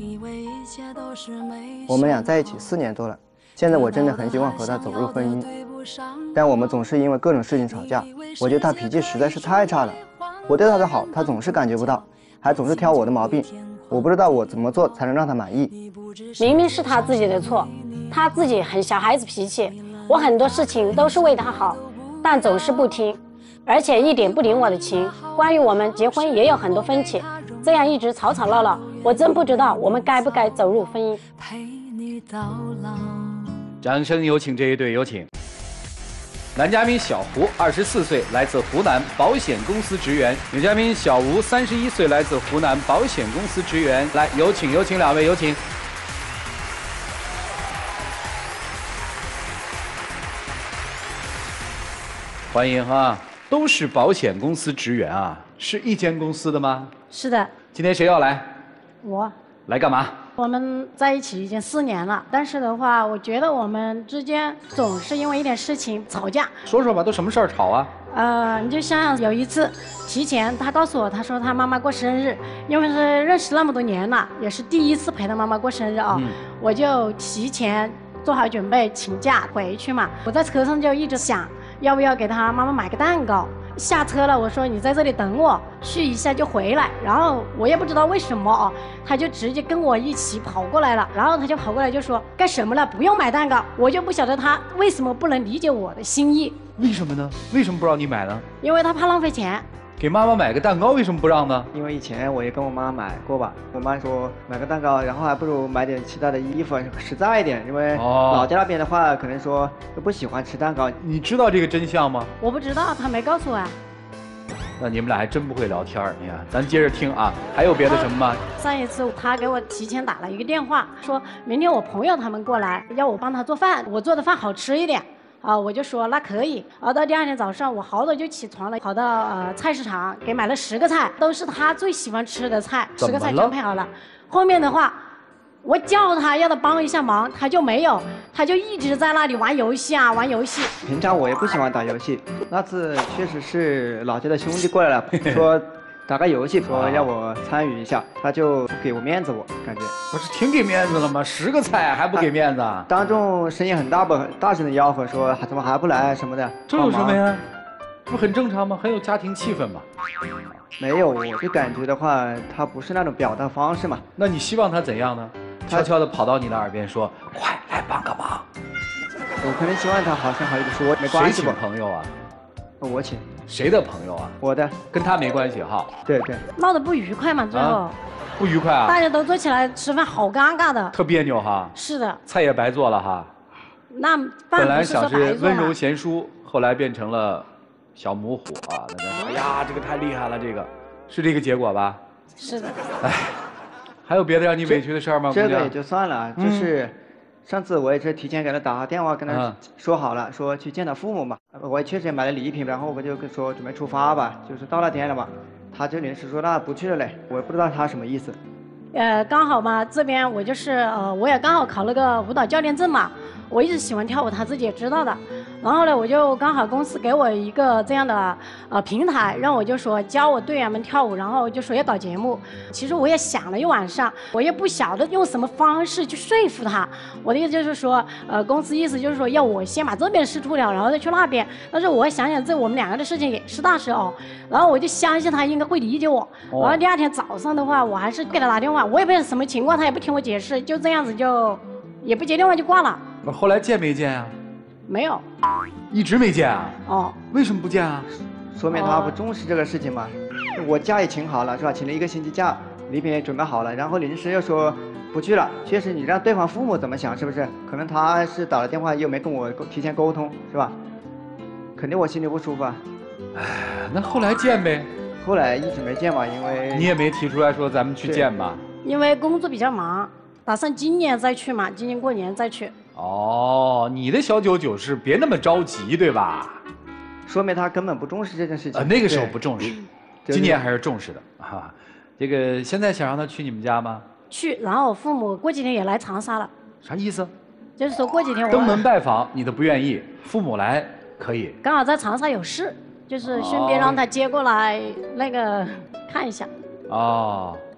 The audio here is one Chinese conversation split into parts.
我们俩在一起4年多了，现在我真的很希望和他走入婚姻，但我们总是因为各种事情吵架。我觉得他脾气实在是太差了，我对他的好，他总是感觉不到，还总是挑我的毛病。我不知道我怎么做才能让他满意。 明明是他自己的错，他自己很小孩子脾气，我很多事情都是为他好，但总是不听，而且一点不领我的情。关于我们结婚也有很多分歧，这样一直吵吵闹闹，我真不知道我们该不该走入婚姻。 掌声有请这一对，有请。男嘉宾小胡24岁，来自湖南保险公司职员；女嘉宾小吴31岁，来自湖南保险公司职员。来，有请两位，有请。欢迎哈，都是保险公司职员啊，是一间公司的吗？ 是的。 今天谁要来？ 我。 来干嘛？ 我们在一起已经4年了，但是的话，我觉得我们之间总是因为一点事情吵架。 说说吧，都什么事儿吵啊？ 你就像有一次，提前他告诉我，他说他妈妈过生日，因为是认识那么多年了，也是第一次陪他妈妈过生日啊，我就提前做好准备，请假回去嘛。我在车上就一直想，要不要给他妈妈买个蛋糕。下车了，我说你在这里等我，去一下就回来。然后我也不知道为什么啊，他就直接跟我一起跑过来了。然后他就跑过来就说干什么了？不用买蛋糕。我就不晓得他为什么不能理解我的心意。 为什么呢？为什么不让你买呢？ 因为他怕浪费钱。 给妈妈买个蛋糕，为什么不让呢？ 因为以前我也跟我妈买过吧，我妈说买个蛋糕，然后还不如买点其他的衣服，实在一点。因为老家那边的话，可能说都不喜欢吃蛋糕。 你知道这个真相吗？ 我不知道，他没告诉我啊。 那你们俩还真不会聊天儿，你看，咱接着听啊。还有别的什么吗？ 上一次他给我提前打了一个电话，说明天我朋友他们过来，要我帮他做饭，我做的饭好吃一点。我就说那可以。到第2天早上，我好早就起床了，跑到菜市场给买了10个菜，都是他最喜欢吃的菜，10个菜全配好了。后面的话，我叫他要他帮一下忙，他就没有，他就一直在那里玩游戏啊，玩游戏。 平常我也不喜欢打游戏，那次确实是老家的兄弟过来了，说打个游戏，说要我参与一下，他就不给我面子，我感觉。 不是挺给面子了吗？10个菜还不给面子？ 当众声音很大吧，大声的吆喝说怎么还不来什么的。 这有什么呀？这不很正常吗？很有家庭气氛嘛。 没有，我就感觉的话，他不是那种表达方式嘛。 那你希望他怎样呢？悄悄地跑到你的耳边说：“快来帮个忙。” 我可能希望他好声好气地说没关系吧。 谁请朋友啊？ 我请。 谁的朋友啊？ 我的。 跟他没关系哈。 对对。 闹得不愉快嘛，最后。 不愉快啊！ 大家都坐起来吃饭，好尴尬的。 特别扭哈。 是的。 菜也白做了哈。 那本来想是温柔贤淑，后来变成了小母虎啊！大家说，哎呀，这个太厉害了，这个是这个结果吧？ 是的。 哎。还有别的让你委屈的事儿吗？ 这个也就算了，就是上次我也是提前给他打电话，跟他说好了，说去见他父母嘛。我也确实也买了礼品，然后我就说准备出发吧，就是到那天了嘛。他就临时说那不去了嘞，我也不知道他什么意思。 刚好嘛，这边我就是我也刚好考了个舞蹈教练证嘛。我一直喜欢跳舞，他自己也知道的。然后呢，我就刚好公司给我一个这样的平台，让我就说教我队员们跳舞，然后就说要搞节目。其实我也想了一晚上，我也不晓得用什么方式去说服他。我的意思就是说，公司意思就是说要我先把这边事处了，然后再去那边。但是我想想，这我们2个的事情也是大事哦。然后我就相信他应该会理解我。然后第2天早上的话，我还是给他打电话，我也不知道什么情况，他也不听我解释，就这样子就也不接电话就挂了。 后来见没见啊？ 没有， 一直没见啊？ 哦， 为什么不见啊？ 说明他不重视这个事情嘛。我假也请好了是吧？请了1个星期假，礼品也准备好了，然后临时又说不去了。确实，你让对方父母怎么想是不是？可能他是打了电话又没跟我提前沟通是吧？肯定我心里不舒服啊。 哎，那后来见呗？ 后来一直没见嘛，因为你也没提出来说咱们去见吧？ 因为工作比较忙，打算今年再去嘛，今年过年再去。 哦，你的小99是别那么着急，对吧？ 说明他根本不重视这件事情。 那个时候不重视，今年还是重视的啊。这个现在想让他去你们家吗？ 去，然后我父母过几天也来长沙了。 啥意思？ 就是说过几天我登门拜访，你都不愿意，父母来可以。 刚好在长沙有事，就是顺便让他接过来那个看一下。 哦，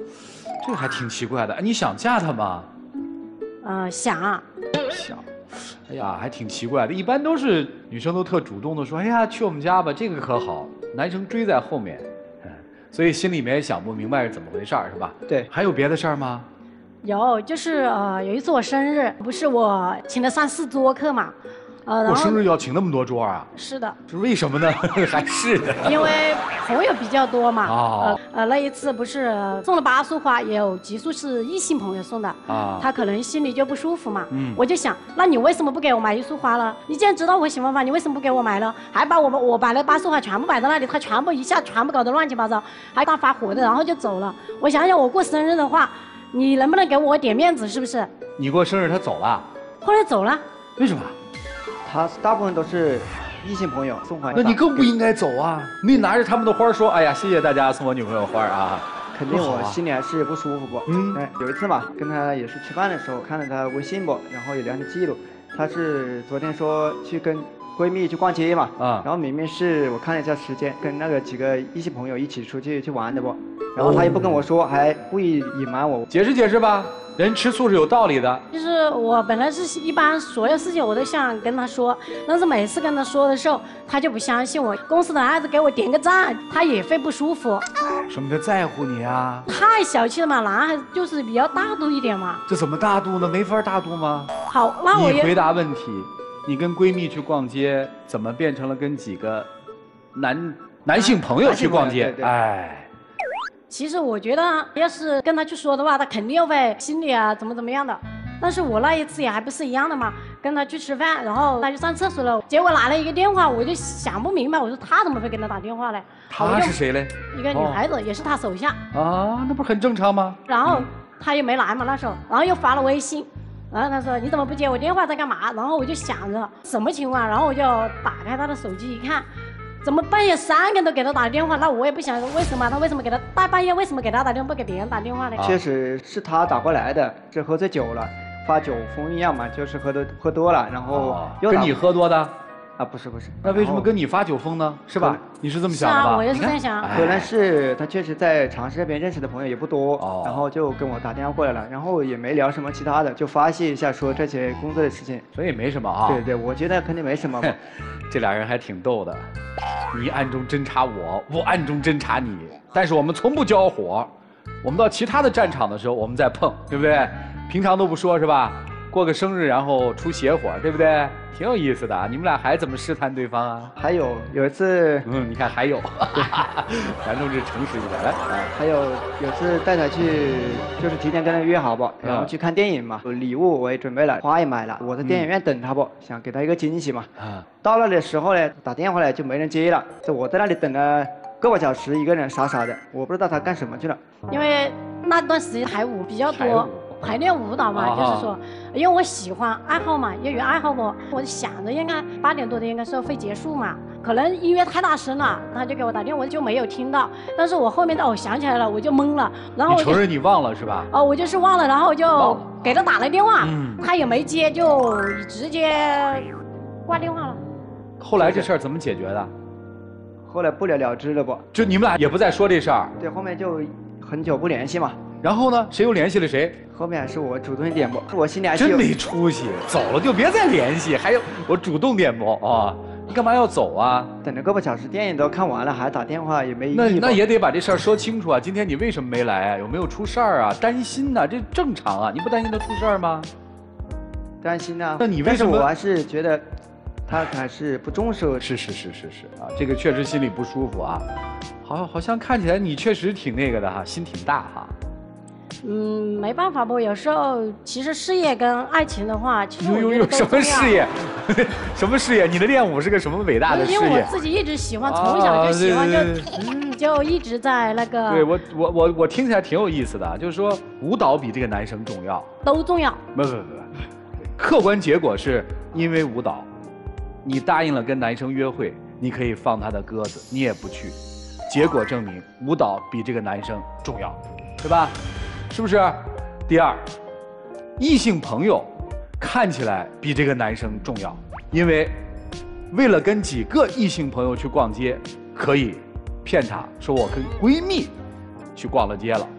这个还挺奇怪的。你想嫁他吗？ 想。 想。哎呀，还挺奇怪的。一般都是女生都特主动的说：“哎呀，去我们家吧，这个可好。”男生追在后面，所以心里面也想不明白是怎么回事儿，是吧？ 对。 还有别的事儿吗？ 有，就是有一次我生日，不是我请了3、4桌客嘛。 我生日要请那么多桌啊？ 是的。 是为什么呢？还是的。 因为朋友比较多嘛。 哦。 那一次不是送了8束花，也有几束是异性朋友送的。啊。他可能心里就不舒服嘛。我就想，那你为什么不给我买1束花了？你既然知道我喜欢花，你为什么不给我买了？还把我买了8束花全部摆在那里，他全部搞得乱七八糟，还大发火的，然后就走了。我想想，我过生日的话，你能不能给我点面子？是不是？ 你过生日他走了。 后来走了。 为什么？ 他大部分都是异性朋友送花， 那你更不应该走啊！你拿着他们的花说：“哎呀，谢谢大家送我女朋友花啊！” 肯定我心里还是不舒服不？有一次嘛，跟他也是吃饭的时候看了他微信不，然后有聊天记录，他是昨天说去跟闺蜜去逛街嘛，然后明明是我看了一下时间，跟那个几个异性朋友一起出去玩的不，然后他也不跟我说，还故意隐瞒我。 解释吧。人吃醋是有道理的， 就是我本来是一般所有事情我都想跟他说，但是每次跟他说的时候，他就不相信我。公司的孩子给我点个赞，他也会不舒服。 什么叫在乎你啊？ 太小气了嘛，男孩子就是比较大度一点嘛。 这怎么大度呢？没法大度吗？ 好，那我你回答问题。你跟闺蜜去逛街，怎么变成了跟几个男性朋友去逛街？哎。 其实我觉得，要是跟他去说的话，他肯定会心里啊怎么样的。但是我那一次也还不是一样的嘛，跟他去吃饭，然后他就上厕所了，结果拿了一个电话，我就想不明白，我说他怎么会给他打电话呢？ 他是谁嘞？ 一个女孩子，也是他手下。 啊，那不是很正常吗？ 然后他又没来嘛那时候，然后又发了微信，然后他说你怎么不接我电话，在干嘛？然后我就想着什么情况，然后我就打开他的手机一看。怎么半夜3个人都给他打电话？那我也不想为什么他为什么给他大半夜为什么给他打电话不给别人打电话呢？ 确实是他打过来的，是喝醉酒了，发酒疯一样嘛，就是喝多了，然后又跟你喝多的。 啊，不是， 那为什么跟你发酒疯呢？是吧？你是这么想的吧？ 是啊，我也是这样想。 可能是他确实在长沙这边认识的朋友也不多，然后就跟我打电话过来了，然后也没聊什么其他的，就发泄一下说这些工作的事情， 所以没什么啊。 对，我觉得肯定没什么。 这俩人还挺逗的，你暗中侦察我，我暗中侦察你，但是我们从不交火，我们到其他的战场的时候我们再碰，对不对？平常都不说是吧？过个生日然后出邪火，对不对？挺有意思的，你们俩还怎么试探对方啊？ 还有一次， 你看还有，男同志诚实一点来。 还有次带他去，就是提前跟他约好不，然后去看电影嘛，礼物我也准备了，花也买了，我在电影院等他不，想给他一个惊喜嘛。到那里的时候呢，打电话来就没人接了，就我在那里等了个把小时，一个人傻傻的，我不知道他干什么去了。 因为那段时间排舞比较多。排练舞蹈嘛，就是说，因为我喜欢爱好嘛，业余爱好不，我就想着应该8点多的应该是会结束嘛，可能音乐太大声了，他就给我打电话，我就没有听到。但是我后面想起来了，我就懵了，然后你承认你忘了是吧？ 我就是忘了，然后我就给他打了电话，他也没接，就直接挂电话了。 后来这事儿怎么解决的？ 后来不了了之了不？ 就你们俩也不再说这事儿？ 对，后面就很久不联系嘛。 然后呢？谁又联系了谁？ 后面还是我主动一点播，我心里还是真没出息，走了就别再联系，还有我主动点播啊！你干嘛要走啊？ 等了个把小时，电影都看完了，还打电话也没意义。 那也得把这事儿说清楚啊！今天你为什么没来啊？有没有出事儿啊？担心呐，这正常啊！你不担心他出事儿吗？ 担心啊！ 那你为什么？ 但是我还是觉得他还是不重视。 是啊，这个确实心里不舒服啊。好像看起来你确实挺那个的哈，心挺大哈。 没办法不，有时候其实事业跟爱情的话，其实我觉得什么事业？什么事业？你的练舞是个什么伟大的事业？ 因为我自己一直喜欢，从小就喜欢，就一直在那个。 对我听起来挺有意思的，就是说舞蹈比这个男生重要， 都重要。 不，客观结果是因为舞蹈，你答应了跟男生约会，你可以放他的鸽子，你也不去，结果证明舞蹈比这个男生重要，对吧？是不是？第二，异性朋友看起来比这个男生重要，因为为了跟几个异性朋友去逛街，可以骗他说我跟闺蜜去逛了街了，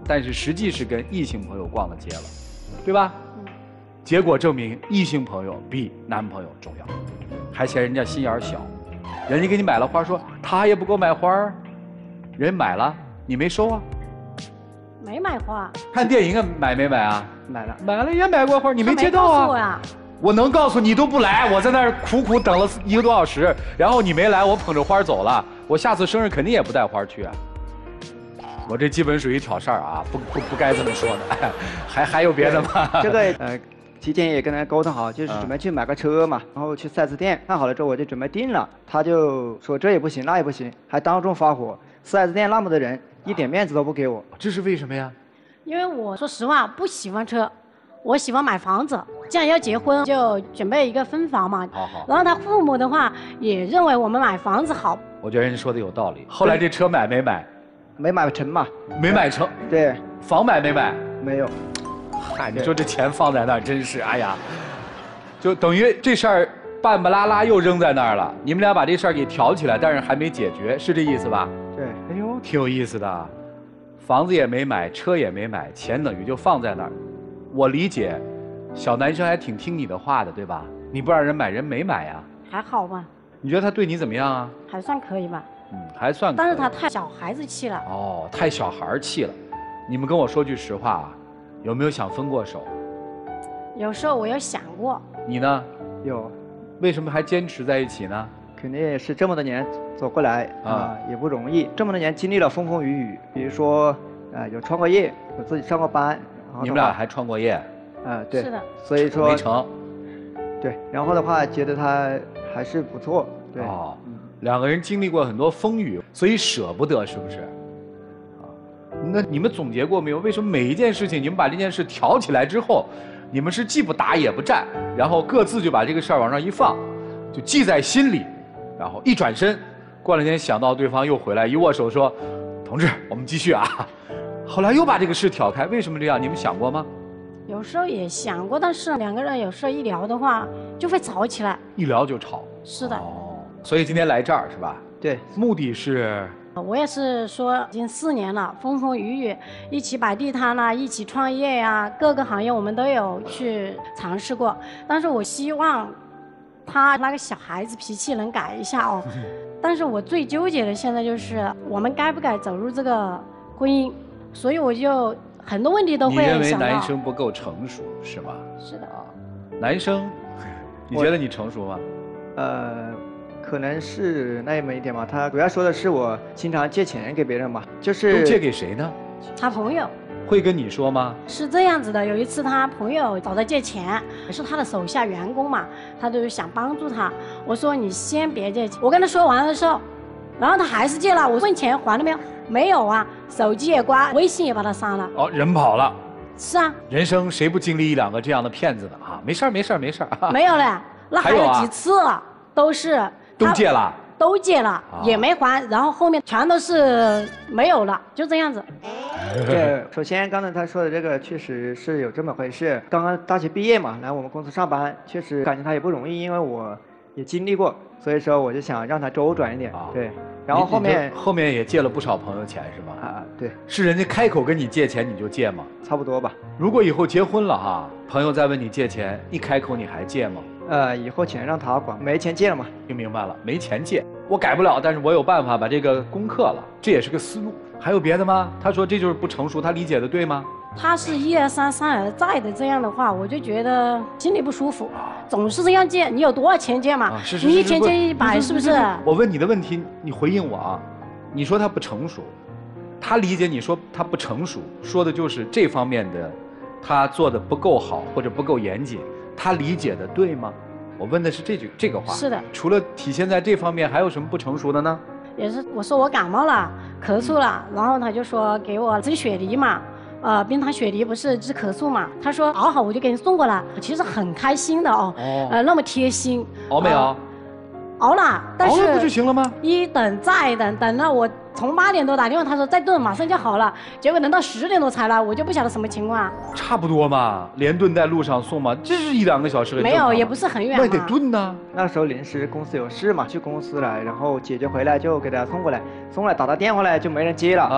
但是实际是跟异性朋友逛了街了，对吧？结果证明异性朋友比男朋友重要，还嫌人家心眼小，人家给你买了花，说他也不给我买花，人买了你没收啊？ 没买花。 看电影买没买啊？买了也买过花，你没接到啊？我能告诉你都不来，我在那儿苦苦等了1个多小时，然后你没来，我捧着花走了，我下次生日肯定也不带花去啊。我这基本属于挑事儿啊，不该这么说的。还有别的吗？ 这个提前也跟他沟通好，就是准备去买个车嘛，然后去4S店看好了之后我就准备定了，他就说这也不行那也不行，还当众发火，4S店那么多人一点面子都不给我， 这是为什么呀？ 因为我说实话不喜欢车，我喜欢买房子，既然要结婚就准备一个分房嘛。 好。 然后他父母的话也认为我们买房子好。 我觉得人家说的有道理。后来这车买没买？ 没买成嘛。 没买成。 对。 房买没买？ 没有。 嗨，你说这钱放在那儿真是，哎呀，就等于这事儿半不拉拉又扔在那儿了。你们俩把这事儿给挑起来，但是还没解决，是这意思吧？ 对。 哎呦，挺有意思的。房子也没买，车也没买，钱等于就放在那儿。我理解，小男生还挺听你的话的，对吧？你不让人买，人没买呀。 还好吧？ 你觉得他对你怎么样啊？ 还算可以吧。 还算可以。 但是他太小孩子气了。 哦，太小孩气了。你们跟我说句实话啊，有没有想分过手？ 有时候我有想过。 你呢？ 有。 为什么还坚持在一起呢？ 肯定也是这么多年走过来也不容易。这么多年经历了风风雨雨，比如说有创过业，有自己上过班。 你们俩还创过业？ 对。 是的。 所以说没成。 对，然后的话觉得他还是不错。对。 哦，两个人经历过很多风雨，所以舍不得，是不是？那你们总结过没有？为什么每一件事情你们把这件事挑起来之后，你们是既不打也不战，然后各自就把这个事儿往上一放，就记在心里，然后一转身，过2天想到对方又回来一握手说：“同志，我们继续啊。”后来又把这个事挑开，为什么这样？你们想过吗？ 有时候也想过，但是两个人有时候一聊的话就会吵起来。 一聊就吵。 是的。 哦，所以今天来这儿是吧？ 对。 目的是。 我也是说，已经4年了，风风雨雨，一起摆地摊啦，一起创业呀，各个行业我们都有去尝试过。但是我希望他那个小孩子脾气能改一下哦。但是我最纠结的现在就是我们该不该走入这个婚姻，所以我就很多问题都会想到。 你认为男生不够成熟是吗？ 是的。 男生，你觉得你成熟吗？ 可能是那么一点吧，他主要说的是我经常借钱给别人嘛，就是都借给谁呢？ 他朋友。 会跟你说吗？ 是这样子的，有一次他朋友找他借钱，是他的手下员工嘛，他就想帮助他。我说你先别借钱，我跟他说完的时候，然后他还是借了。我问钱还了没有？没有啊，手机也关，微信也把他删了。 哦，人跑了。 是啊。 人生谁不经历1、2个这样的骗子呢？啊，没事儿没事儿没事儿。 没有嘞，那还有几次了，都是。 都借了， 都借了，也没还，然后后面全都是没有了，就这样子。 对，首先刚才他说的这个确实是有这么回事。刚刚大学毕业嘛，来我们公司上班，确实感觉他也不容易，因为我也经历过，所以说我就想让他周转一点。对，然后后面也借了不少朋友钱是吧？ 对， 是人家开口跟你借钱你就借吗？ 差不多吧。 如果以后结婚了哈，朋友再问你借钱，一开口你还借吗？ 以后钱让他管，没钱借了嘛。 听明白了，没钱借，我改不了，但是我有办法把这个攻克了，这也是个思路。还有别的吗？他说这就是不成熟，他理解的对吗？ 他是一而三再而再的这样的话，我就觉得心里不舒服，总是这样借，你有多少钱借嘛？你一天借100是不是？ 我问你的问题，你回应我啊。你说他不成熟，他理解你说他不成熟，说的就是这方面的，他做的不够好或者不够严谨。他理解的对吗？我问的是这个话。 是的。 除了体现在这方面，还有什么不成熟的呢？ 也是，我说我感冒了，咳嗽了，然后他就说给我支雪梨嘛，冰糖雪梨不是治咳嗽嘛？他说熬好我就给你送过来，其实很开心的哦。那么贴心。 熬没熬？ 熬了，但是熬了不就行了吗？ 一等再等，等了我从8点多打电话，他说再炖马上就好了，结果等到10点多才来，我就不晓得什么情况。 差不多嘛，连炖带路上送嘛，这是1、2个小时。 没有，也不是很远嘛。 那得炖呢。 那时候临时公司有事嘛，去公司了，然后解决回来就给他送过来，送来打电话来就没人接了啊。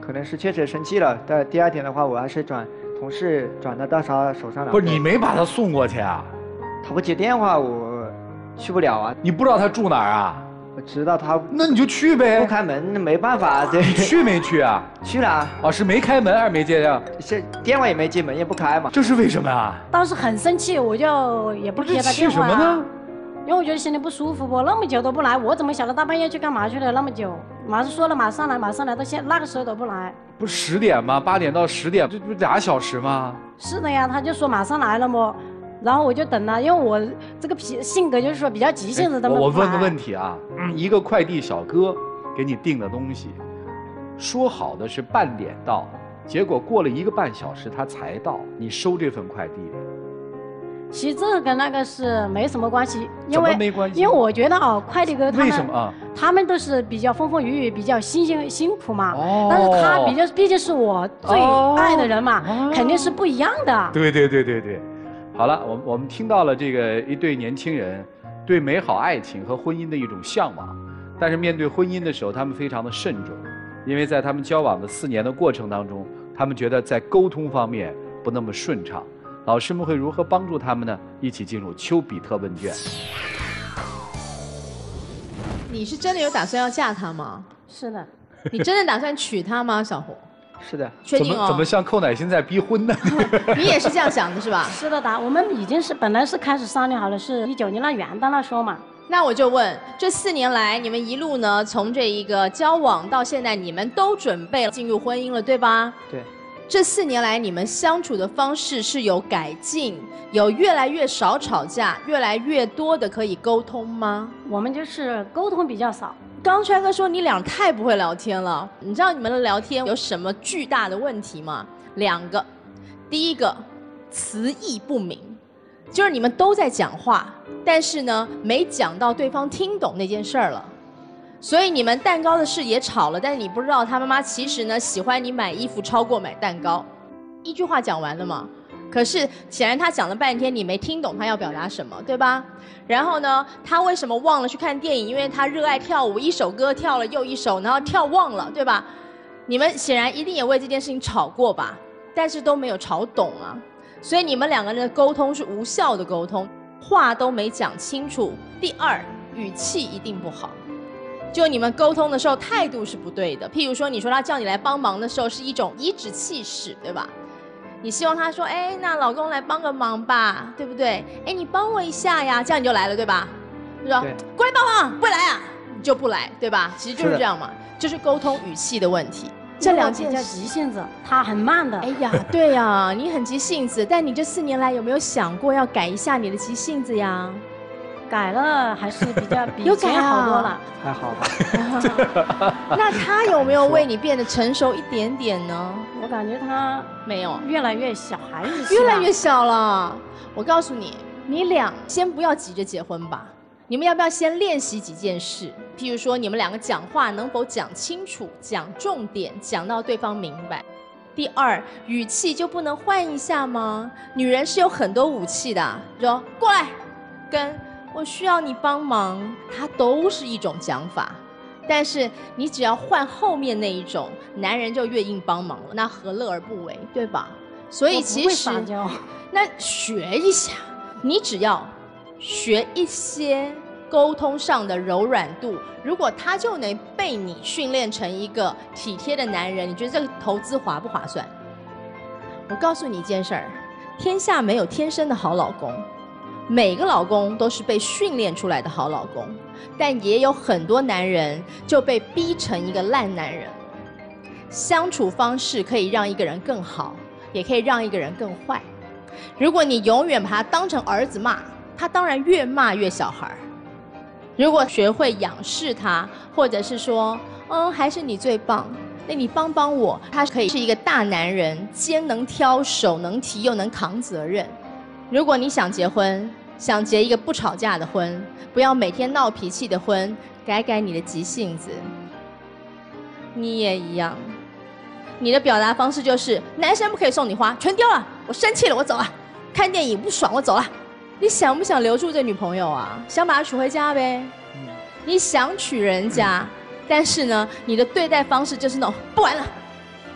可能是确实生气了，但第二天的话，我还是同事转到他手上了。 不是你没把他送过去啊？ 他不接电话，我去不了啊。 你不知道他住哪儿啊？ 我知道他， 那你就去呗。 不开门，没办法。对， 去没去啊？ 去了。 哦，是没开门还是没接呀？ 是电话也没接，门也不开嘛。 这是为什么啊？ 当时很生气，我就也不接他电话。 气什么呢？ 因为我觉得心里不舒服不，那么久都不来，我怎么晓得大半夜去干嘛去了？那么久，马上说了马上来，马上来，到那个时候都不来。 不是10点吗？8点到10点，这不2小时吗？ 是的呀，他就说马上来了么，然后我就等了，因为我这个性格就是说比较急性子的。 我问个问题啊，一个快递小哥给你订的东西，说好的是半点到，结果过了1个半小时他才到，你收这份快递？ 其实这个跟那个是没什么关系， 怎么没关系？ 因为我觉得哦，快递哥他们为什么啊？ 他们都是比较风风雨雨，比较辛苦嘛。哦。但是他毕竟是我最爱的人嘛，肯定是不一样的。 对。好了，我们听到了这个一对年轻人对美好爱情和婚姻的一种向往，但是面对婚姻的时候，他们非常的慎重，因为在他们交往的4年的过程当中，他们觉得在沟通方面不那么顺畅。老师们会如何帮助他们呢？一起进入丘比特问卷。 你是真的有打算要嫁他吗？ 是的。 你真的打算娶她吗，小胡？ 是的。 确定哦？ 怎么像寇乃馨在逼婚呢？ 你也是这样想的是吧？ 是的，我们已经是本来是开始商量好了，是19年的元旦那说嘛。 那我就问，这4年来你们一路呢，从这一个交往到现在，你们都准备进入婚姻了，对吧？ 对。 这4年来，你们相处的方式是有改进，有越来越少吵架，越来越多的可以沟通吗？ 我们就是沟通比较少。 刚川哥说你俩太不会聊天了，你知道你们的聊天有什么巨大的问题吗？2个，第一个，词义不明，就是你们都在讲话，但是呢，没讲到对方听懂那件事儿了。所以你们蛋糕的事也吵了，但是你不知道他妈妈其实呢喜欢你买衣服超过买蛋糕，一句话讲完了嘛。可是显然他讲了半天，你没听懂他要表达什么，对吧？然后呢，他为什么忘了去看电影？因为他热爱跳舞，一首歌跳了又一首，然后跳忘了，对吧？你们显然一定也为这件事情吵过吧？但是都没有吵懂啊。所以你们2个人的沟通是无效的沟通，话都没讲清楚。第2，语气一定不好。就你们沟通的时候态度是不对的，譬如说你说他叫你来帮忙的时候是一种颐指气使，对吧？你希望他说，哎，那老公来帮个忙吧，对不对？哎，你帮我一下呀，这样你就来了，对吧？就说过来帮忙，不来啊，你就不来，对吧？其实就是这样嘛，就是沟通语气的问题。 这2件叫急性子，他很慢的。 哎呀，对呀，你很急性子，但你这4年来有没有想过要改一下你的急性子呀？ 改了，还是比以前好多了。 还好吧。 那他有没有为你变得成熟一点点呢？ 我感觉他没有， 越来越小孩子， 越来越小了。我告诉你，你俩先不要急着结婚吧。你们要不要先练习几件事？譬如说，你们2个讲话能否讲清楚、讲重点、讲到对方明白？第2，语气就不能换一下吗？女人是有很多武器的，说过来，跟我需要你帮忙，它都是一种讲法。但是你只要换后面那一种，男人就越硬帮忙了，那何乐而不为，对吧？所以其实那学一下，你只要学一些沟通上的柔软度，如果他就能被你训练成一个体贴的男人，你觉得这个投资划不划算？我告诉你一件事儿，天下没有天生的好老公，每个老公都是被训练出来的好老公，但也有很多男人就被逼成一个烂男人。相处方式可以让一个人更好，也可以让一个人更坏。如果你永远把他当成儿子骂，他当然越骂越小孩。如果学会仰视他，或者是说还是你最棒，那你帮帮我，他可以是一个大男人，肩能挑，手能提，又能扛责任。如果你想结婚，想结一个不吵架的婚，不要每天闹脾气的婚，改改你的急性子。你也一样，你的表达方式就是男生不可以送你花，全丢了，我生气了，我走了。看电影不爽，我走了。你想不想留住这女朋友啊？想把她娶回家呗？你想娶人家，但是呢，你的对待方式就是那种不玩了，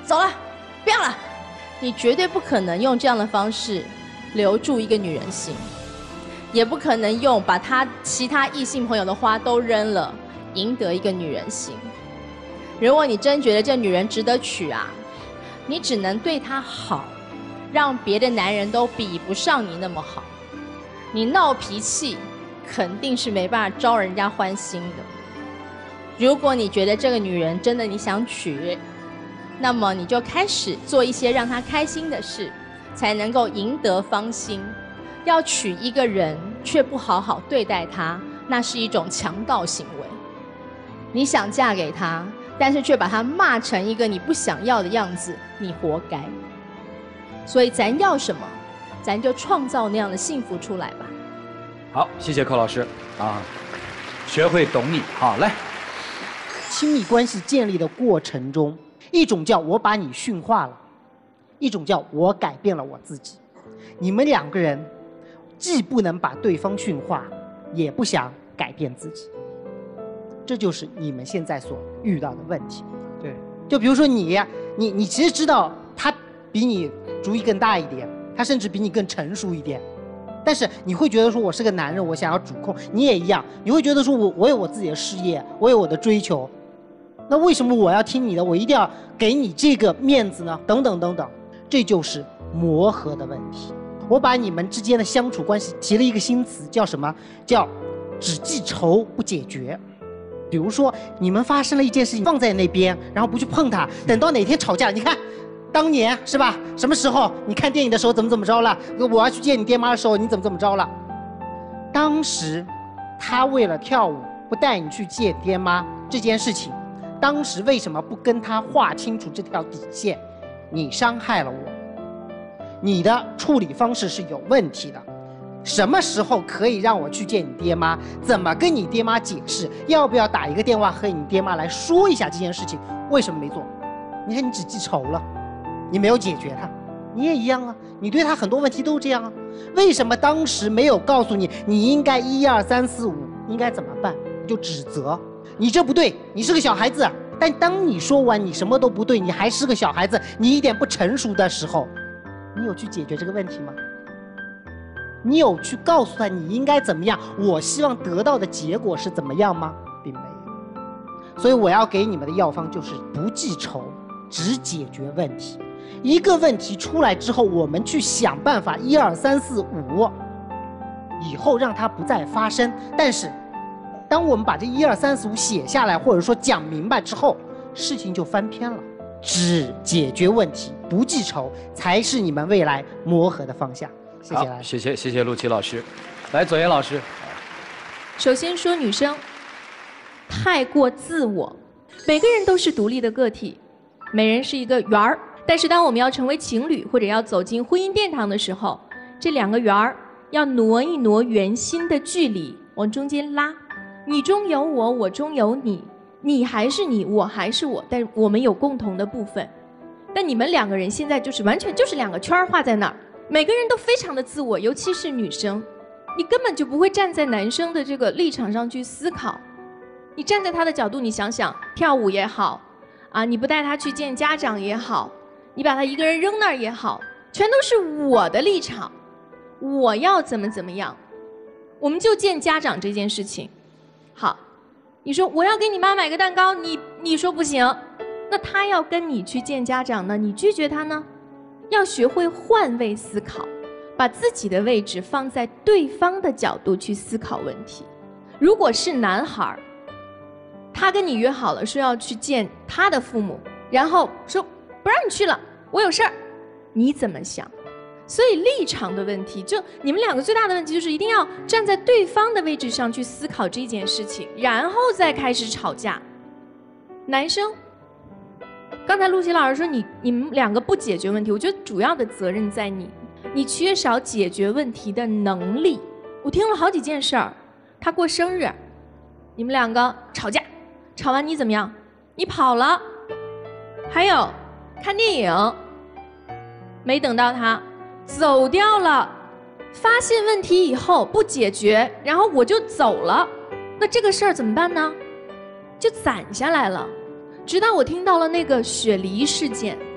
走了，不要了。你绝对不可能用这样的方式留住一个女人心，也不可能用把她其他异性朋友的花都扔了，赢得一个女人心。如果你真觉得这女人值得娶啊，你只能对她好，让别的男人都比不上你那么好。你闹脾气肯定是没办法招人家欢心的。如果你觉得这个女人真的你想娶，那么你就开始做一些让她开心的事，才能够赢得芳心。要娶一个人却不好好对待她，那是一种强盗行为。你想嫁给他，但是却把他骂成一个你不想要的样子，你活该。所以咱要什么，咱就创造那样的幸福出来吧。 好，谢谢寇老师啊，学会懂你。好，来， 亲密关系建立的过程中，一种叫我把你驯化了，一种叫我改变了我自己。你们两个人既不能把对方驯化，也不想改变自己，这就是你们现在所遇到的问题。 对， 就比如说你其实知道他比你主意更大一点，他甚至比你更成熟一点，但是你会觉得说我是个男人，我想要主控。你也一样，你会觉得说我有我自己的事业，我有我的追求，那为什么我要听你的？我一定要给你这个面子呢？等等等等，这就是磨合的问题。我把你们之间的相处关系提了一个新词，叫什么？叫只记仇不解决。比如说你们发生了一件事情，放在那边，然后不去碰它，等到哪天吵架，你看当年是吧？什么时候你看电影的时候怎么着了？我要去见你爹妈的时候你怎么着了？当时他为了跳舞不带你去见爹妈这件事情，当时为什么不跟他划清楚这条底线？你伤害了我，你的处理方式是有问题的。什么时候可以让我去见你爹妈？怎么跟你爹妈解释？要不要打一个电话和你爹妈来说一下这件事情？为什么没做？你看你只记仇了，你没有解决它。你也一样啊，你对他很多问题都这样啊。为什么当时没有告诉你，你应该1、2、3、4、5应该怎么办？你就指责你这不对，你是个小孩子。但当你说完你什么都不对，你还是个小孩子，你一点不成熟的时候，你有去解决这个问题吗？你有去告诉他你应该怎么样，我希望得到的结果是怎么样吗？并没有。所以我要给你们的药方就是不记仇，只解决问题。一个问题出来之后，我们去想办法1、2、3、4、5，以后让它不再发生。但是当我们把这1、2、3、4、5写下来，或者说讲明白之后，事情就翻篇了。只解决问题，不记仇，才是你们未来磨合的方向。谢谢。 好，谢谢陆琪老师。来，左岩老师。 首先说女生太过自我，每个人都是独立的个体，每人是一个圆儿。但是当我们要成为情侣或者要走进婚姻殿堂的时候，这两个圆儿要挪一挪圆心的距离，往中间拉。你中有我，我中有你，你还是你，我还是我，但我们有共同的部分。但你们两个人现在就是完全就是两个圈画在那儿。每个人都非常的自我，尤其是女生，你根本就不会站在男生的这个立场上去思考。你站在他的角度，你想想，跳舞也好，啊，你不带他去见家长也好，你把他一个人扔那儿也好，全都是我的立场，我要怎么样。我们就见家长这件事情，好，你说我要给你妈买个蛋糕，你说不行，那他要跟你去见家长呢，你拒绝他呢？要学会换位思考，把自己的位置放在对方的角度去思考问题。如果是男孩，他跟你约好了说要去见他的父母，然后说不让你去了，我有事儿，你怎么想？所以立场的问题，就你们两个最大的问题就是一定要站在对方的位置上去思考这件事情，然后再开始吵架。男生刚才陆琪老师说你们两个不解决问题，我觉得主要的责任在你缺少解决问题的能力。我听了好几件事儿，他过生日，你们两个吵架，吵完你怎么样？你跑了。还有看电影，没等到他走掉了，发现问题以后不解决，然后我就走了，那这个事儿怎么办呢？就攒下来了。直到我听到了那个雪梨事件，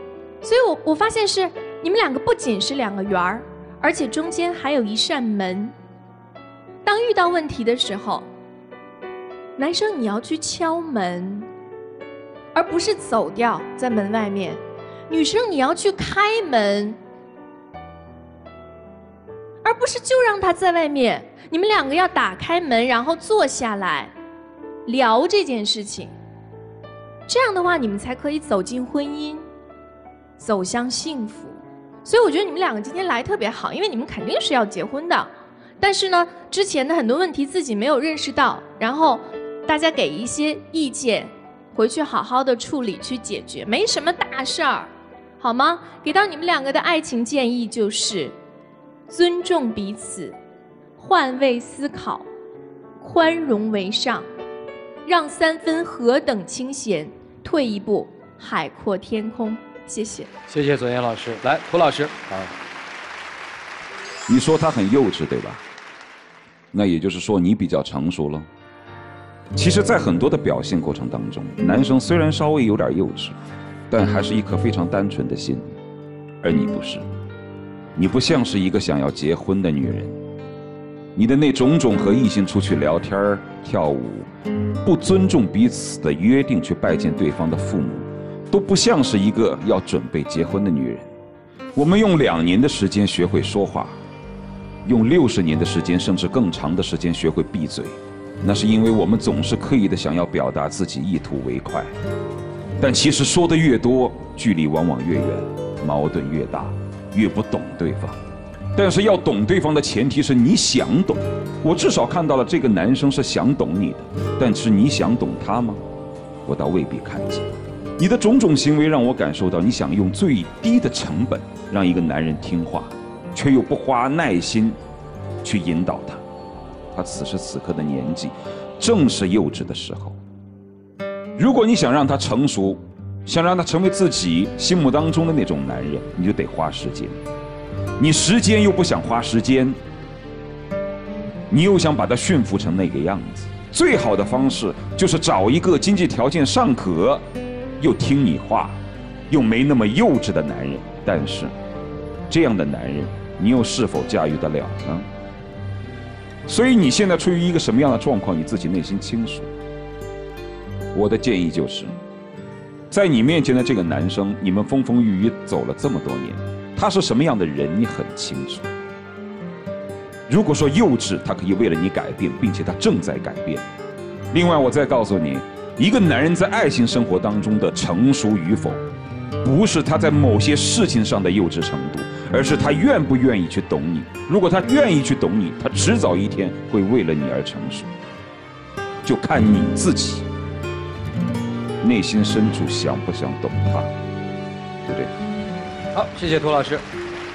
所以我发现是你们两个不仅是两个圆儿，而且中间还有一扇门。当遇到问题的时候，男生你要去敲门，而不是走掉在门外面；女生你要去开门，而不是就让他在外面。你们两个要打开门，然后坐下来聊这件事情。这样的话，你们才可以走进婚姻，走向幸福。所以我觉得你们两个今天来特别好，因为你们肯定是要结婚的。但是呢，之前的很多问题自己没有认识到，然后大家给一些意见，回去好好的处理去解决，没什么大事儿，好吗？给到你们两个的爱情建议就是尊重彼此，换位思考，宽容为上，让3分何等清闲，退一步海阔天空。谢谢， 谢谢左岩老师。来，涂老师，好。 你说他很幼稚，对吧？那也就是说你比较成熟了。其实，在很多的表现过程当中，男生虽然稍微有点幼稚，但还是一颗非常单纯的心，而你不是。你不像是一个想要结婚的女人，你的那种种和异性出去聊天、跳舞，不尊重彼此的约定去拜见对方的父母，都不像是一个要准备结婚的女人。我们用2年的时间学会说话，用60年的时间甚至更长的时间学会闭嘴，那是因为我们总是刻意的想要表达自己意图为快，但其实说的越多，距离往往越远，矛盾越大，越不懂对方。但是要懂对方的前提是你想懂。我至少看到了这个男生是想懂你的，但是你想懂他吗？我倒未必看见。你的种种行为让我感受到你想用最低的成本让一个男人听话，却又不花耐心去引导他。他此时此刻的年纪正是幼稚的时候。如果你想让他成熟，想让他成为自己心目当中的那种男人，你就得花时间。你时间又不想花时间，你又想把他驯服成那个样子，最好的方式就是找一个经济条件尚可，又听你话，又没那么幼稚的男人。但是，这样的男人，你又是否驾驭得了呢？所以你现在处于一个什么样的状况，你自己内心清楚。我的建议就是，在你面前的这个男生，你们风风雨雨走了这么多年，他是什么样的人，你很清楚。如果说幼稚，他可以为了你改变，并且他正在改变。另外，我再告诉你，一个男人在爱情生活当中的成熟与否，不是他在某些事情上的幼稚程度，而是他愿不愿意去懂你。如果他愿意去懂你，他迟早一天会为了你而成熟。就看你自己内心深处想不想懂他，就这样。 好，谢谢涂老师。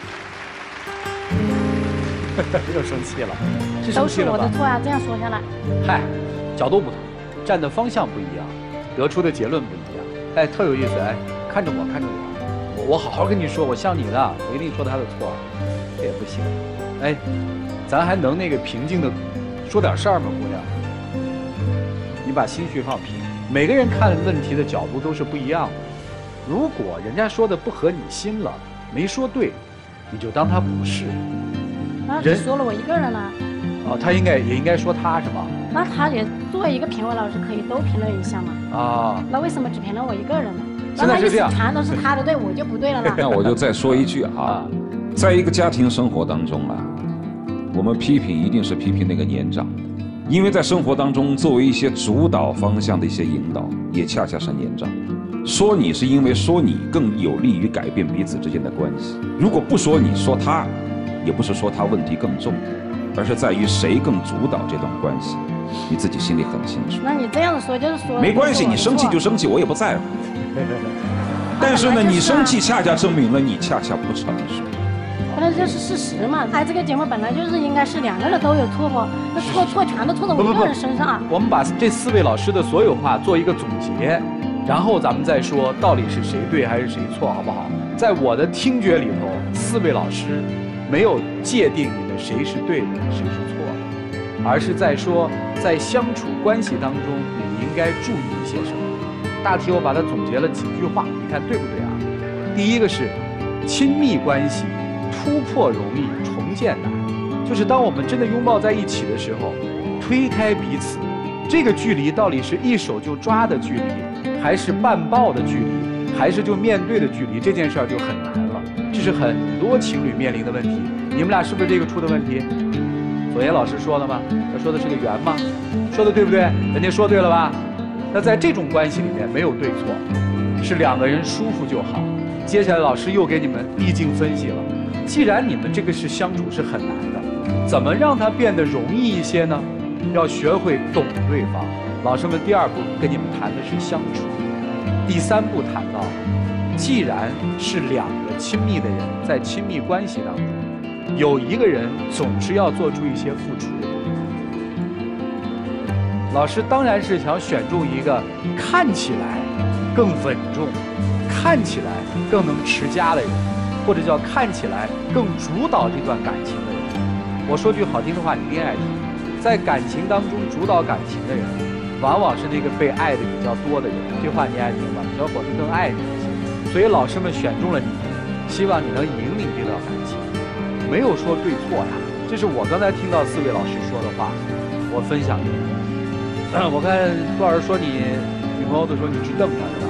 又生气了，是生都是气了吧？ 我的错啊！这样说下来， 嗨，角度不同，站的方向不一样，得出的结论不一样。哎，特有意思。哎，看着我，看着我，我好好跟你说，我像你的，我一定说他的错，这也不行。哎，咱还能那个平静的说点事儿吗，姑娘？你把心绪放平。每个人看问题的角度都是不一样的。如果人家说的不合你心了，没说对，你就当他不是。 那只说了我一个人了。 哦，他也应该说他是吗？ 那他也作为一个评委老师，可以都评论一下嘛？ 啊， 那为什么只评论我一个人呢？ 现在是这样， 全都是他的对，我就不对了呢。 那我就再说一句啊，在一个家庭生活当中啊，我们批评一定是批评那个年长的，因为在生活当中作为一些主导方向的一些引导，也恰恰是年长的。说你是因为说你更有利于改变彼此之间的关系，如果不说你说他，也不是说他问题更重，而是在于谁更主导这段关系，你自己心里很清楚。 那你这样说就是说没关系，你生气就生气，我也不在乎。但是呢，你生气恰恰证明了你恰恰不成熟。 本来这是事实嘛，拍这个节目本来就是应该是2个人都有错过，那错全都错在我一个人身上啊。 我们把这4位老师的所有话做一个总结，然后咱们再说到底是谁对还是谁错，好不好？在我的听觉里头，4位老师没有界定你们谁是对的，谁是错的，而是在说在相处关系当中，你应该注意一些什么。大体我把它总结了几句话，你看对不对啊？ 第一个是亲密关系突破容易，重建难。就是当我们真的拥抱在一起的时候，推开彼此，这个距离到底是一手就抓的距离，还是半抱的距离，还是就面对的距离，这件事儿就很难了。这是很多情侣面临的问题。你们俩是不是这个出的问题？左岩老师说了吗？他说的是个圆吗？说的对不对？人家说对了吧？那在这种关系里面没有对错，是两个人舒服就好。接下来老师又给你们历经分析了，既然你们这个是相处是很难的，怎么让它变得容易一些呢？要学会懂对方。老师们第二步跟你们谈的是相处，第三步谈到，既然是两个亲密的人在亲密关系当中，有一个人总是要做出一些付出。老师当然是想选中一个看起来更稳重、看起来更能持家的人，或者叫看起来更主导这段感情的人。我说句好听的话，你恋爱中，在感情当中主导感情的人，往往是那个被爱的比较多的人。这话你爱听吧？小伙子更爱你一些，所以老师们选中了你，希望你能引领这段感情，没有说对错呀。这是我刚才听到4位老师说的话，我分享给你。我看杜老师说你女朋友都说你直瞪他是吧？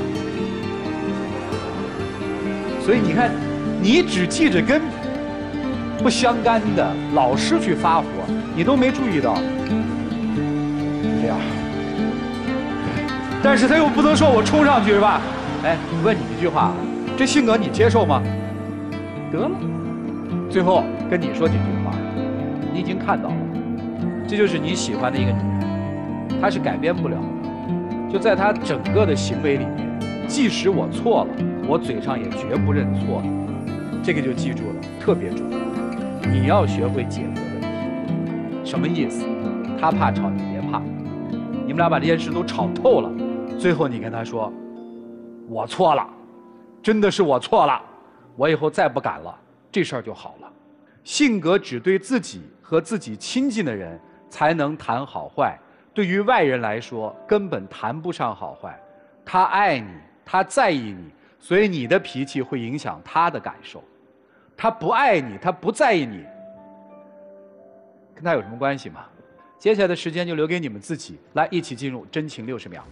所以你看，你只记着跟不相干的老师去发火，你都没注意到。这样，但是他又不能说我冲上去是吧？哎，问你一句话，这性格你接受吗？得了，最后跟你说几句话，你已经看到了，这就是你喜欢的一个女人。他是改变不了的，就在他整个的行为里面，即使我错了，我嘴上也绝不认错的。这个就记住了，特别重要。你要学会解决问题。什么意思？他怕吵，你别怕。你们俩把这件事都吵透了，最后你跟他说：“我错了，真的是我错了，我以后再不敢了。”这事儿就好了。性格只对自己和自己亲近的人才能谈好坏。对于外人来说，根本谈不上好坏。他爱你，他在意你，所以你的脾气会影响他的感受。他不爱你，他不在意你，跟他有什么关系吗？接下来的时间就留给你们自己，来一起进入真情60秒。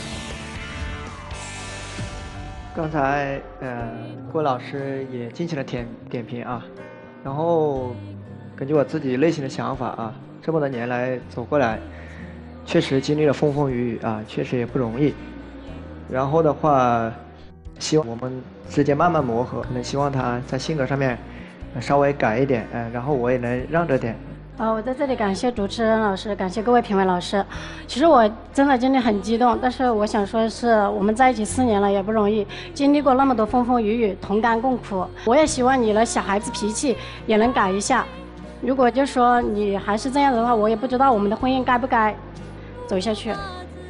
刚才郭老师也进行了点评啊，然后根据我自己内心的想法啊，这么多年来走过来。确实经历了风风雨雨啊，确实也不容易。然后的话，希望我们之间慢慢磨合，可能希望他在性格上面稍微改一点，然后我也能让着点。 我在这里感谢主持人老师，感谢各位评委老师。其实我真的今天很激动，但是我想说的是，我们在一起4年了也不容易，经历过那么多风风雨雨，同甘共苦。我也希望你的小孩子脾气也能改一下。如果就说你还是这样的话，我也不知道我们的婚姻该不该走下去。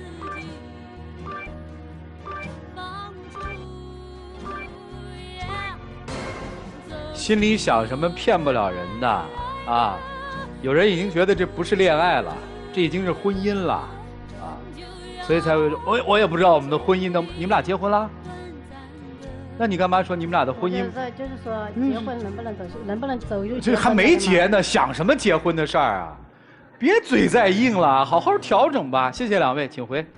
心里想什么骗不了人的啊！有人已经觉得这不是恋爱了，这已经是婚姻了啊，所以才会说，我也不知道我们的婚姻能，你们俩结婚了？那你干嘛说你们俩的婚姻？ 就是说结婚能不能走，能不能走入？ 这还没结呢，想什么结婚的事儿啊？别嘴再硬了，好好调整吧。谢谢2位，请回。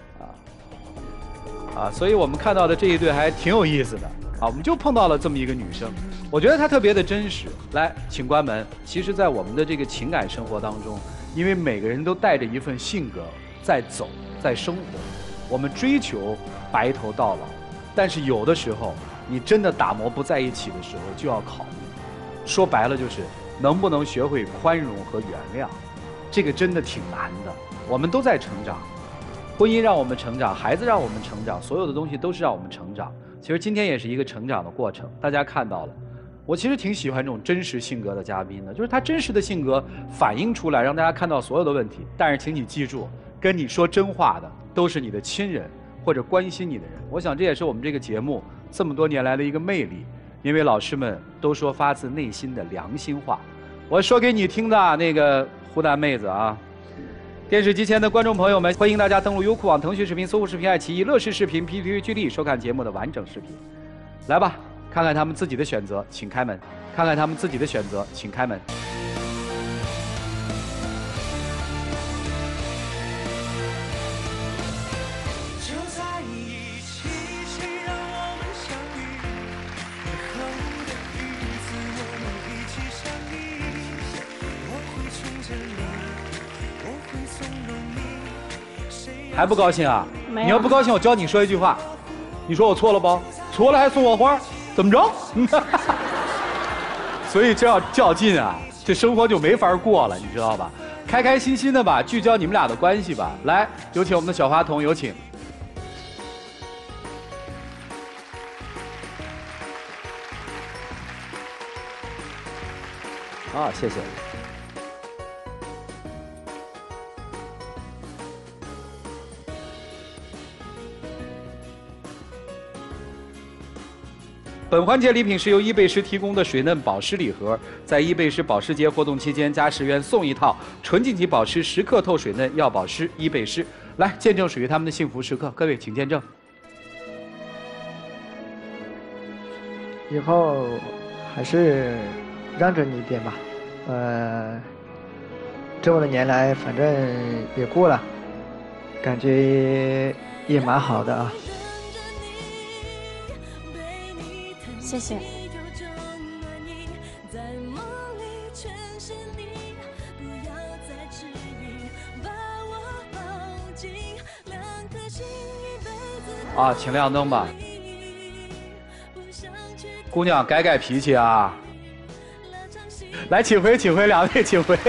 所以我们看到的这一对还挺有意思的啊。我们就碰到了这么一个女生，我觉得她特别的真实。来，请关门。其实，在我们的这个情感生活当中，因为每个人都带着一份性格在走，在生活，我们追求白头到老。但是有的时候，你真的打磨不在一起的时候，就要考虑。说白了，就是能不能学会宽容和原谅。这个真的挺难的，我们都在成长，婚姻让我们成长，孩子让我们成长，所有的东西都是让我们成长。其实今天也是一个成长的过程，大家看到了。我其实挺喜欢这种真实性格的嘉宾的，就是他真实的性格反映出来，让大家看到所有的问题。但是请你记住，跟你说真话的都是你的亲人或者关心你的人。我想这也是我们这个节目这么多年来的一个魅力，因为老师们都说发自内心的良心话。我说给你听的那个湖南妹子啊，电视机前的观众朋友们，欢迎大家登录优酷网、腾讯视频、搜狐视频、爱奇艺、乐视视频、PPTV 剧力收看节目的完整视频。来吧， 看看他们自己的选择，请开门。看看他们自己的选择，请开门。还不高兴啊？ 没有。 你要不高兴，我教你说一句话。你说我错了不？错了还送我花，怎么着？所以这要较劲啊，这生活就没法过了，你知道吧？开开心心的吧，聚焦你们俩的关系吧。来，有请我们的小花童，有请。啊，谢谢。本环节礼品是由伊贝诗提供的水嫩保湿礼盒，在伊贝诗保时节活动期间加10元送一套纯净级保湿时刻透水嫩药保湿伊贝诗，来见证属于他们的幸福时刻，各位请见证。 以后还是让着你一点吧，这么多年来反正也过了，感觉也蛮好的啊。 谢谢。 啊，请亮灯吧。姑娘，改改脾气啊！来，请回，请回，两位，请回。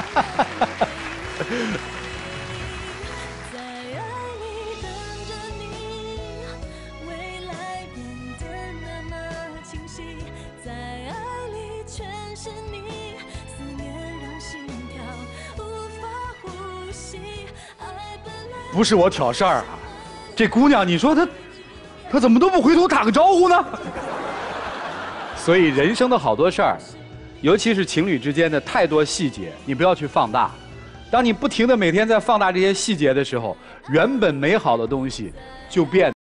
不是我挑事儿啊，这姑娘，你说她怎么都不回头打个招呼呢？所以人生的好多事儿，尤其是情侣之间的太多细节，你不要去放大。当你不停的每天在放大这些细节的时候，原本美好的东西就变